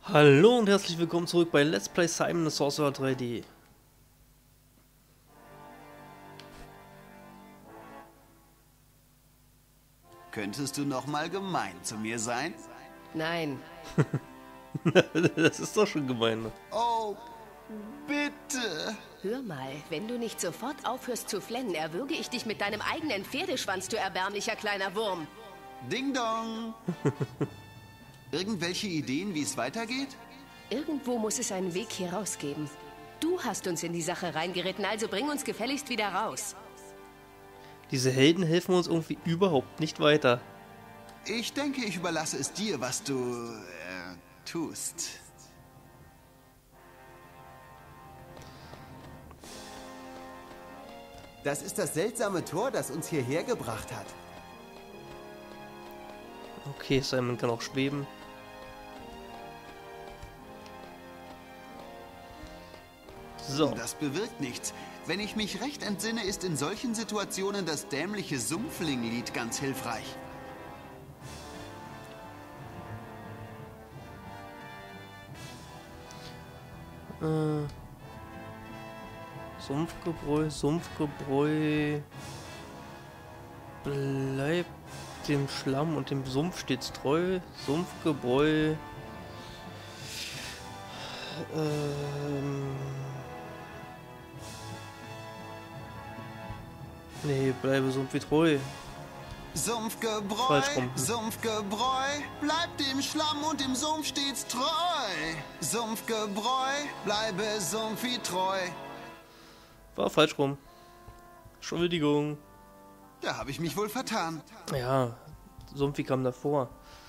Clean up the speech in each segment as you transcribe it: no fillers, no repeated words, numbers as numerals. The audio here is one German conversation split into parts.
Hallo und herzlich willkommen zurück bei Let's Play Simon the Sorcerer 3D. Könntest du noch mal gemein zu mir sein? Nein. Das ist doch schon gemein. Oh, bitte. Hör mal, wenn du nicht sofort aufhörst zu flennen, erwürge ich dich mit deinem eigenen Pferdeschwanz, du erbärmlicher kleiner Wurm. Ding dong. Irgendwelche Ideen, wie es weitergeht? Irgendwo muss es einen Weg hier raus geben. Du hast uns in die Sache reingeritten, also bring uns gefälligst wieder raus. Diese Helden helfen uns irgendwie überhaupt nicht weiter. Ich denke, ich überlasse es dir, was du tust. Das ist das seltsame Tor, das uns hierher gebracht hat. Okay, Simon kann auch schweben. So. Das bewirkt nichts. Wenn ich mich recht entsinne, ist in solchen Situationen das dämliche Sumpfling-Lied ganz hilfreich. Sumpfgebräu, Sumpfgebräu. Bleibt dem Schlamm und dem Sumpf stets treu. Sumpfgebräu. Nee, bleibe Sumpf wie treu. Sumpfgebräu, Falsch rum. Sumpfgebräu, bleibt dem Schlamm und dem Sumpf stets treu. Sumpfgebräu, bleibe Sumpf wie treu. War falsch rum. Entschuldigung. Da habe ich mich wohl vertan. Ja, Sumpfi kam davor.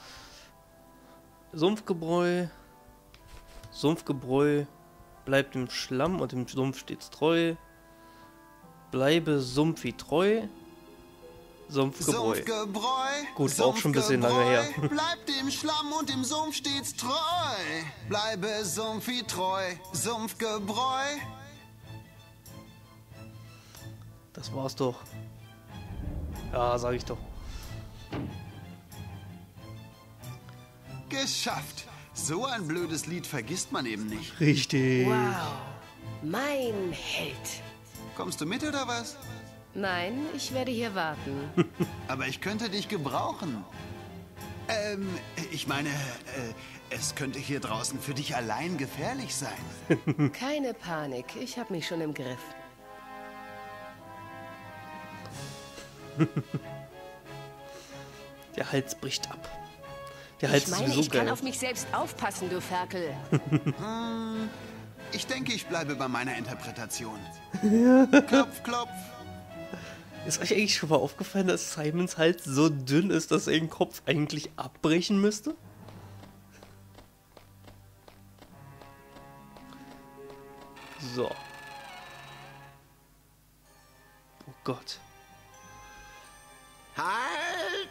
Sumpfgebräu. Sumpfgebräu. Bleibt im Schlamm und dem Sumpf stets treu. Bleibe Sumpfi treu. Sumpfgebräu. Sumpfgebräu, Gut, war auch schon ein bisschen lange her. Bleibt dem Schlamm und dem Sumpf stets treu. Bleibe Sumpf wie treu. Sumpfgebräu. Das war's doch. Ja, sag ich doch. Geschafft. So ein blödes Lied vergisst man eben nicht. Richtig. Wow. Mein Held. Kommst du mit oder was? Nein, ich werde hier warten. Aber ich könnte dich gebrauchen. Ich meine, es könnte hier draußen für dich allein gefährlich sein. Keine Panik, ich habe mich schon im Griff. Der Hals bricht ab. Der Hals Ich meine, ist sowieso ich kann geil. auf mich selbst aufpassen, du Ferkel. Ich denke, ich bleibe bei meiner Interpretation. Klopf, klopf. Ist euch eigentlich schon mal aufgefallen, dass Simons Hals so dünn ist, dass er den Kopf eigentlich abbrechen müsste? So. Oh Gott. Halt!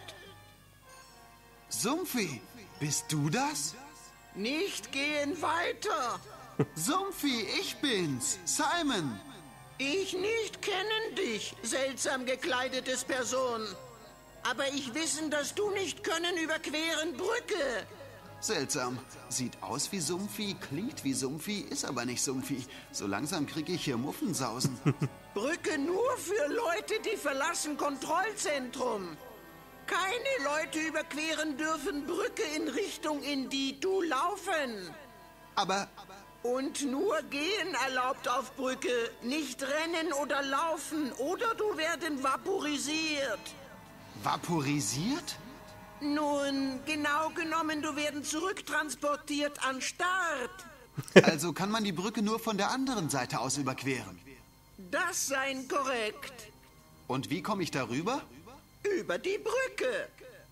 Sumpfi, bist du das? Nicht gehen weiter! Sumpfi, ich bin's, Simon. Ich nicht kennen dich, seltsam gekleidetes Person. Aber ich wissen, dass du nicht können überqueren Brücke. Seltsam. Sieht aus wie Sumpfi, klingt wie Sumpfi, ist aber nicht Sumpfi. So langsam kriege ich hier Muffensausen. Brücke nur für Leute, die verlassen Kontrollzentrum. Keine Leute überqueren dürfen Brücke in Richtung, in die du laufen. Aber Und nur gehen erlaubt auf Brücke, nicht rennen oder laufen, oder du werden vaporisiert. vaporisiert? Nun, genau genommen, du werden zurücktransportiert an Start. Also kann man die Brücke nur von der anderen Seite aus überqueren. Das sein korrekt. Und wie komme ich darüber? Über die Brücke.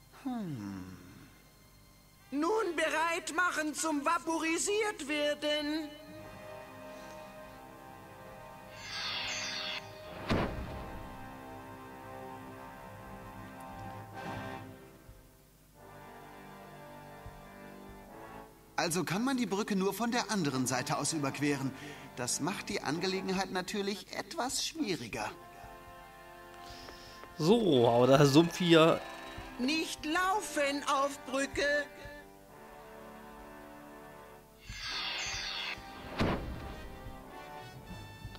Nun bereit machen zum vaporisiert werden. Also kann man die Brücke nur von der anderen Seite aus überqueren. Das macht die Angelegenheit natürlich etwas schwieriger. So, aber da Sumpfi ja... Nicht laufen auf Brücke.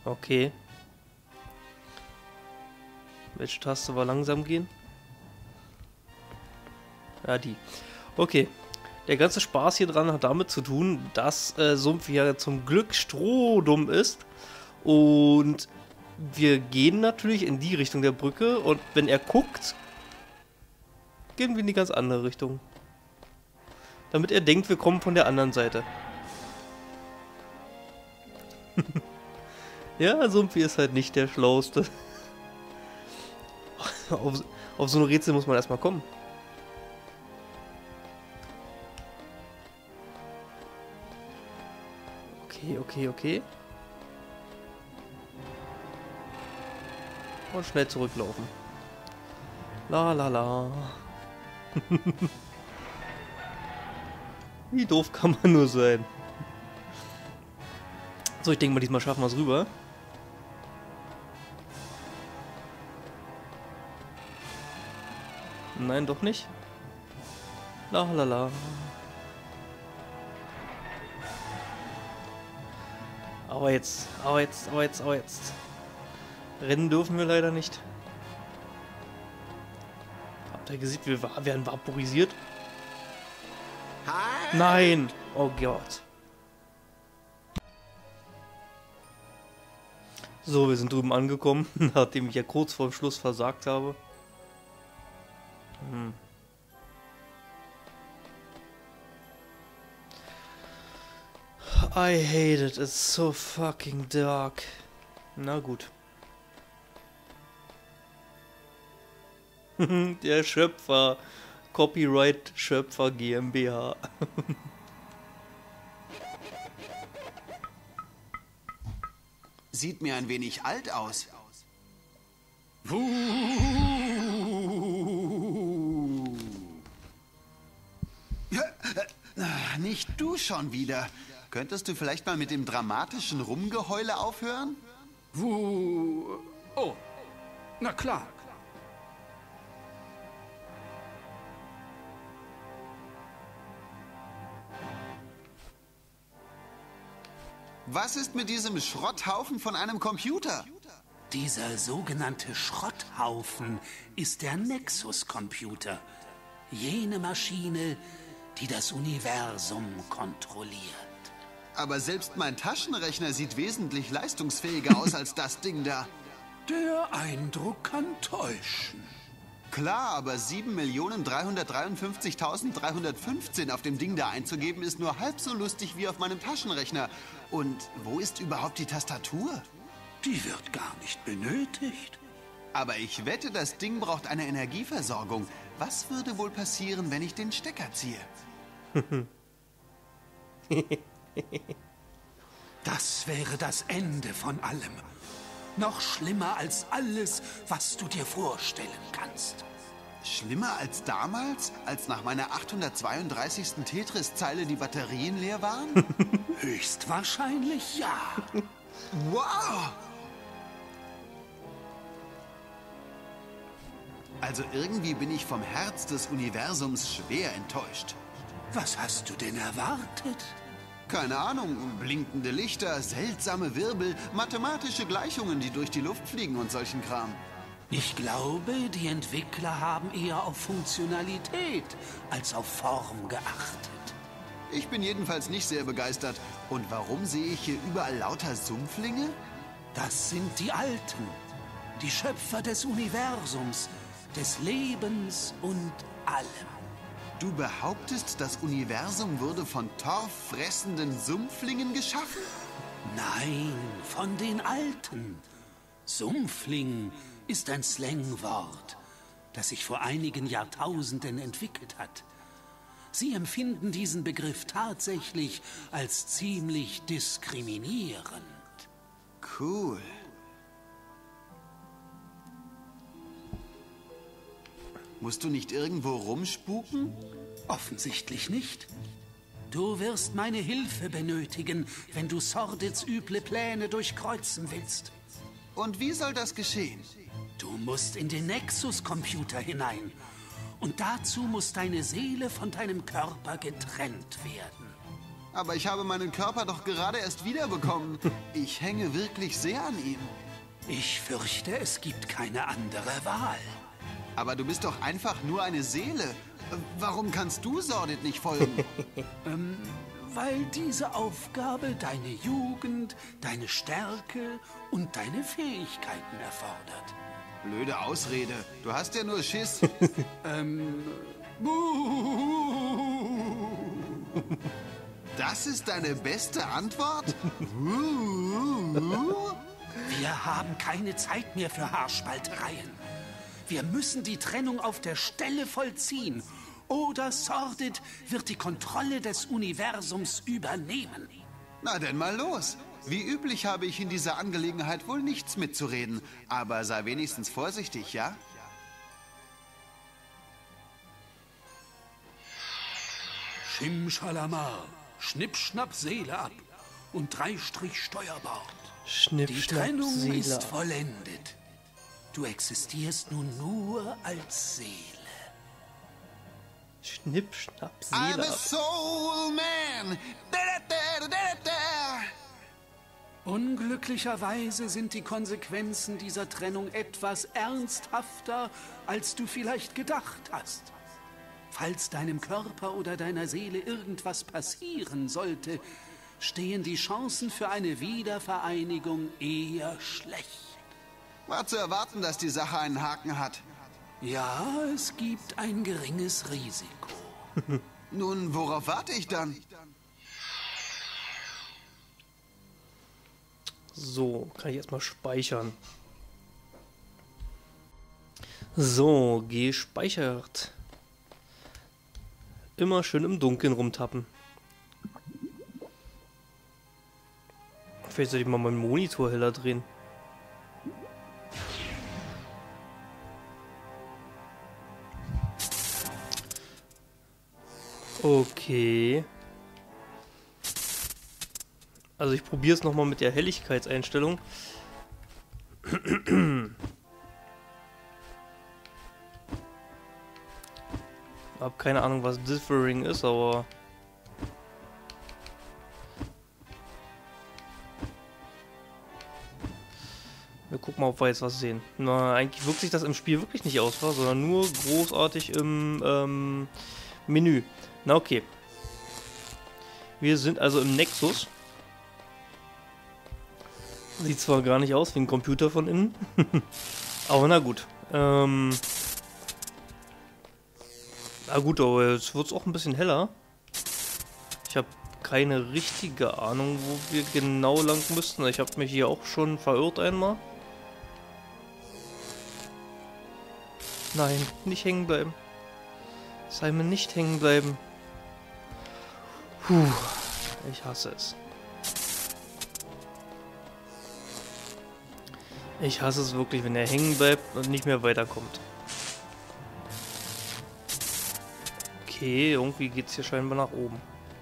Okay. Welche Taste war langsam gehen? Ja, die. Okay. Der ganze Spaß hier dran hat damit zu tun, dass Sumpf ja zum Glück strohdumm ist. Und wir gehen natürlich in die Richtung der Brücke. Und wenn er guckt, gehen wir in die ganz andere Richtung. Damit er denkt, wir kommen von der anderen Seite. Ja, Sumpfi ist halt nicht der Schlauste. Auf so ein Rätsel muss man erstmal kommen. Okay. Und schnell zurücklaufen. La. Wie doof kann man nur sein? So, ich denke mal, diesmal schaffen wir es rüber. Nein, doch nicht. La. Aber jetzt. Rennen dürfen wir leider nicht. Habt ihr gesehen, wir werden vaporisiert? Nein! Oh Gott. So, wir sind drüben angekommen, nachdem ich ja kurz vor dem Schluss versagt habe. I hate it, it's so fucking dark. Na gut. Der Schöpfer. Copyright Schöpfer GmbH. Sieht mir ein wenig alt aus. Nicht du schon wieder. Könntest du vielleicht mal mit dem dramatischen Rumgeheule aufhören? Oh, na klar. Was ist mit diesem Schrotthaufen von einem Computer? Dieser sogenannte Schrotthaufen ist der Nexus-Computer. Jene Maschine, die das Universum kontrolliert. Aber selbst mein Taschenrechner sieht wesentlich leistungsfähiger aus als das Ding da. Der Eindruck kann täuschen. Klar, aber 7.353.315 auf dem Ding da einzugeben, ist nur halb so lustig wie auf meinem Taschenrechner. Und wo ist überhaupt die Tastatur? Die wird gar nicht benötigt. Aber ich wette, das Ding braucht eine Energieversorgung. Was würde wohl passieren, wenn ich den Stecker ziehe? Das wäre das Ende von allem. Noch schlimmer als alles, was du dir vorstellen kannst. Schlimmer als damals, als nach meiner 832. Tetris-Zeile die Batterien leer waren? Höchstwahrscheinlich ja. Wow! Also irgendwie bin ich vom Herz des Universums schwer enttäuscht. Was hast du denn erwartet? Keine Ahnung, blinkende Lichter, seltsame Wirbel, mathematische Gleichungen, die durch die Luft fliegen und solchen Kram. Ich glaube, die Entwickler haben eher auf Funktionalität als auf Form geachtet. Ich bin jedenfalls nicht sehr begeistert. Und warum sehe ich hier überall lauter Sumpflinge? Das sind die Alten, die Schöpfer des Universums, des Lebens und allem. Du behauptest, das Universum wurde von torffressenden Sumpflingen geschaffen? Nein, von den Alten. Sumpfling ist ein Slangwort, das sich vor einigen Jahrtausenden entwickelt hat. Sie empfinden diesen Begriff tatsächlich als ziemlich diskriminierend. Cool. Musst du nicht irgendwo rumspuken? Offensichtlich nicht. Du wirst meine Hilfe benötigen, wenn du Sordids üble Pläne durchkreuzen willst. Und wie soll das geschehen? Du musst in den Nexus-Computer hinein. Und dazu muss deine Seele von deinem Körper getrennt werden. Aber ich habe meinen Körper doch gerade erst wiederbekommen. Ich hänge wirklich sehr an ihm. Ich fürchte, es gibt keine andere Wahl. Aber du bist doch einfach nur eine Seele. Warum kannst du Sordid nicht folgen? Weil diese Aufgabe deine Jugend, deine Stärke und deine Fähigkeiten erfordert. Blöde Ausrede. Du hast ja nur Schiss. Das ist deine beste Antwort? Wir haben keine Zeit mehr für Haarspaltereien. Wir müssen die Trennung auf der Stelle vollziehen. Oder Sordid wird die Kontrolle des Universums übernehmen. Na denn mal los. Wie üblich habe ich in dieser Angelegenheit wohl nichts mitzureden. Aber sei wenigstens vorsichtig, ja? Schimschalamar, Schnipp-Schnapp Seele ab und 3 Strich Steuerbord. Schnipp, Die schnapp, Trennung Seele ist ab. vollendet. Du existierst nun nur als Seele. Schnipp, schnapp, I'm Seele a ab. soul man. Unglücklicherweise sind die Konsequenzen dieser Trennung etwas ernsthafter, als du vielleicht gedacht hast. Falls deinem Körper oder deiner Seele irgendwas passieren sollte, stehen die Chancen für eine Wiedervereinigung eher schlecht. War zu erwarten, dass die Sache einen Haken hat. Ja, es gibt ein geringes Risiko. Nun, worauf warte ich dann? So, kann ich erstmal speichern. So, gespeichert. Immer schön im Dunkeln rumtappen. Vielleicht sollte ich mal meinen Monitor heller drehen. Okay. Also ich probiere es nochmal mit der Helligkeitseinstellung. Hab keine Ahnung, was Differing ist, aber... Wir gucken mal, ob wir jetzt was sehen. Na, eigentlich wirkt sich das im Spiel wirklich nicht aus, sondern nur großartig im Menü. Na okay. Wir sind also im Nexus. Sieht zwar gar nicht aus wie ein Computer von innen. Aber na gut. Na gut, aber jetzt wird es auch ein bisschen heller. Ich habe keine richtige Ahnung, wo wir genau lang müssten. Ich habe mich hier auch schon verirrt einmal. Nein, nicht hängen bleiben. Simon, nicht hängen bleiben. Puh, ich hasse es. Ich hasse es wirklich, wenn er hängen bleibt und nicht mehr weiterkommt. Okay, irgendwie geht es hier scheinbar nach oben.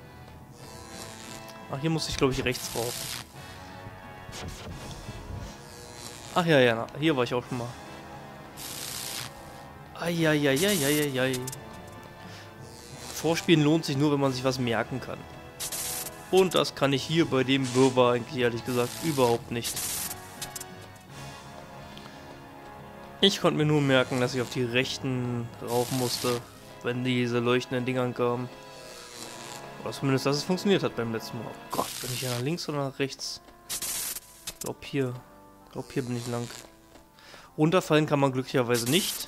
Ach, hier muss ich, glaube ich, rechts rauf. Ach ja, ja, hier war ich auch schon mal. Eieieiei. Vorspielen lohnt sich nur, wenn man sich was merken kann. Und das kann ich hier bei dem Wirrwarr eigentlich ehrlich gesagt überhaupt nicht. Ich konnte mir nur merken, dass ich auf die rechten rauf musste, wenn diese leuchtenden Dingern kamen. Oder zumindest, dass es funktioniert hat beim letzten Mal. Oh Gott, bin ich hier nach links oder nach rechts? Ich glaube hier bin ich lang. Runterfallen kann man glücklicherweise nicht.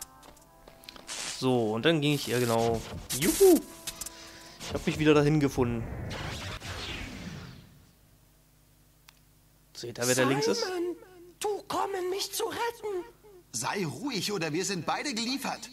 So, und dann ging ich genau. Juhu! Ich habe mich wieder dahin gefunden. Seht ihr, wer da links ist? Simon, du kommen, mich zu retten. Sei ruhig oder wir sind beide geliefert.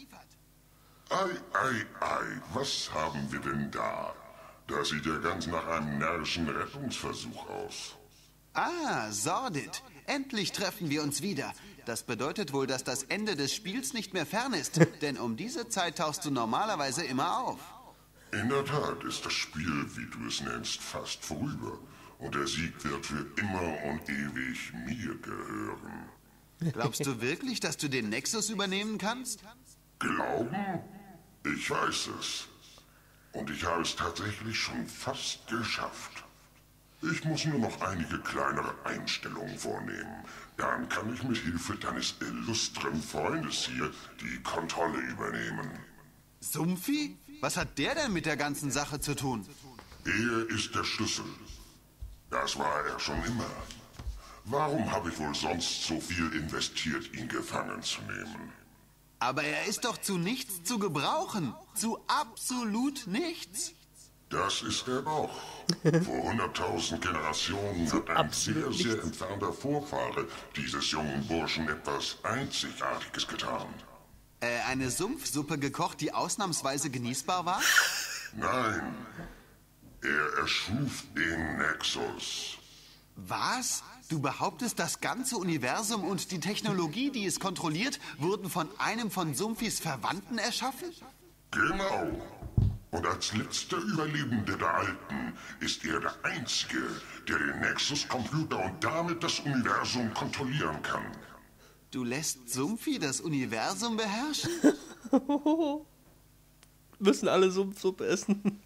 Ei, was haben wir denn da? Das sieht ja ganz nach einem närrischen Rettungsversuch aus. Ah, Sordid. Endlich treffen wir uns wieder. Das bedeutet wohl, dass das Ende des Spiels nicht mehr fern ist. Denn um diese Zeit tauchst du normalerweise immer auf. In der Tat ist das Spiel, wie du es nennst, fast vorüber. Und der Sieg wird für immer und ewig mir gehören. Glaubst du wirklich, dass du den Nexus übernehmen kannst? Glauben? Ich weiß es. Und ich habe es tatsächlich schon fast geschafft. Ich muss nur noch einige kleinere Einstellungen vornehmen. Dann kann ich mit Hilfe deines illustren Freundes hier die Kontrolle übernehmen. Sumpfi? Was hat der denn mit der ganzen Sache zu tun? Er ist der Schlüssel. Das war er schon immer. Warum habe ich wohl sonst so viel investiert, ihn gefangen zu nehmen? Aber er ist doch zu nichts zu gebrauchen. Zu absolut nichts. Das ist er doch. Vor 100.000 Generationen hat ein sehr entfernter Vorfahre dieses jungen Burschen etwas Einzigartiges getan. Eine Sumpfsuppe gekocht, die ausnahmsweise genießbar war? Nein, er erschuf den Nexus. Was? Du behauptest, das ganze Universum und die Technologie, die es kontrolliert, wurden von einem von Sumpfis Verwandten erschaffen? Genau. Und als letzter Überlebende der Alten ist er der Einzige, der den Nexus-Computer und damit das Universum kontrollieren kann. Du lässt Sumpfi das Universum beherrschen? Müssen alle Sumpfsuppe essen.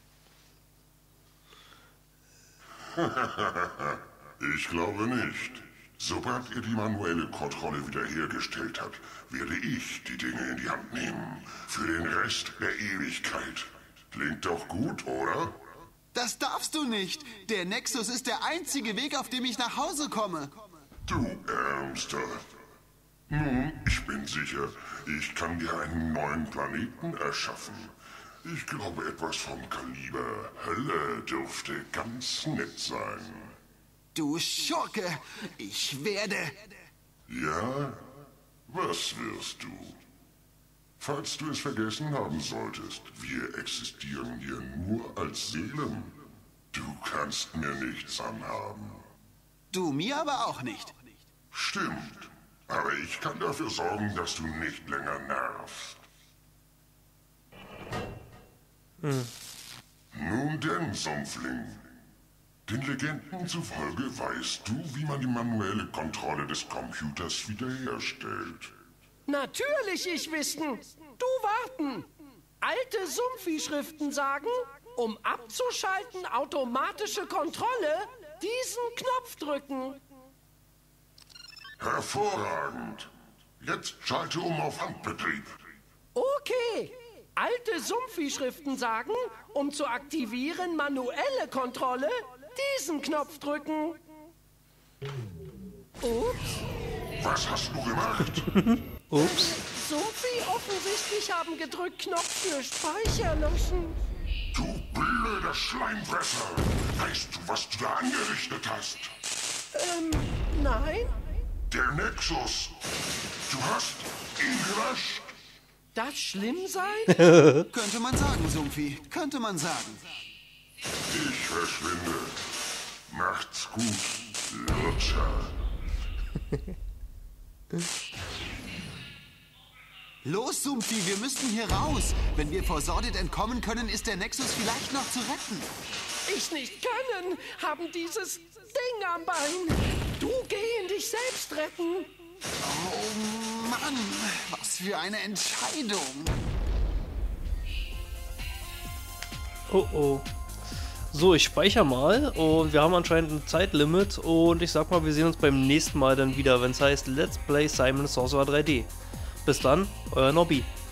Ich glaube nicht. Sobald ihr die manuelle Kontrolle wiederhergestellt habt, werde ich die Dinge in die Hand nehmen. Für den Rest der Ewigkeit. Klingt doch gut, oder? Das darfst du nicht. Der Nexus ist der einzige Weg, auf dem ich nach Hause komme. Du Ärmster. Nun, ich bin sicher, ich kann dir einen neuen Planeten erschaffen. Ich glaube, etwas vom Kaliber Hölle dürfte ganz nett sein. Du Schurke, ich werde... Ja? Was wirst du? Falls du es vergessen haben solltest, wir existieren hier nur als Seelen. Du kannst mir nichts anhaben. Du mir aber auch nicht. Stimmt. Aber ich kann dafür sorgen, dass du nicht länger nervst. Nun denn, Sumpfling. Den Legenden zufolge weißt du, wie man die manuelle Kontrolle des Computers wiederherstellt. Natürlich ich wissen. Du warten. Alte Sumpfi-Schriften sagen, um abzuschalten automatische Kontrolle, diesen Knopf drücken. Hervorragend. Jetzt schalte um auf Handbetrieb. Okay. Alte Sumpfi-Schriften sagen, um zu aktivieren manuelle Kontrolle, diesen Knopf drücken. Ups. Was hast du gemacht? Ups. Sumpfi offensichtlich haben gedrückt Knopf für Speicher löschen. Du blöder Schleimfresser. Weißt du, was du da angerichtet hast? Nein? Der Nexus. Du hast ihn gelöscht. Das schlimm sein? Könnte man sagen, Sumpfi. Könnte man sagen. Ich verschwinde. Macht's gut, Lutscher. Los, Sumpfi, wir müssen hier raus. Wenn wir vor Sordid entkommen können, ist der Nexus vielleicht noch zu retten. Ich nicht können, haben dieses Ding am Bein. Du geh in dich selbst retten. Oh Mann, was für eine Entscheidung. Oh oh. So, ich speichere mal und wir haben anscheinend ein Zeitlimit und ich sag mal, wir sehen uns beim nächsten Mal dann wieder, wenn es heißt Let's Play Simon Sorcerer 3D. Bis dann, euer Nobby.